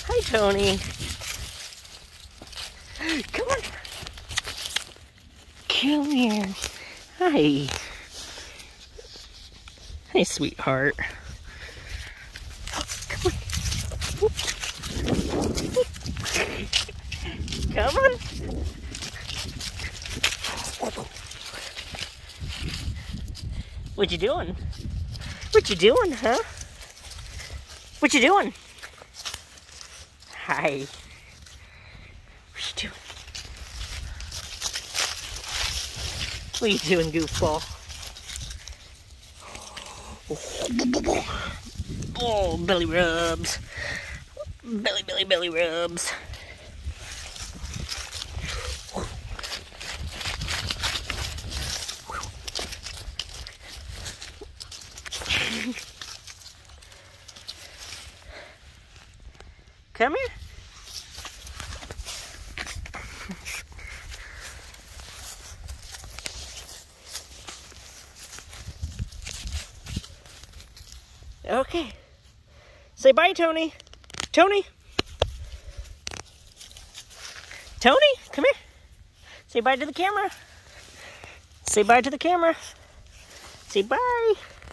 Hi, Tony. Come on. Come here. Hi. Hey, sweetheart. Come on. Come on. What you doing? What you doing, huh? What you doing? Hi. What you doing? What you doing, goofball? Oh, belly rubs. Belly rubs. Come here. Okay. Say bye, Tony. Tony. Tony, come here. Say bye to the camera. Say bye to the camera. Say bye.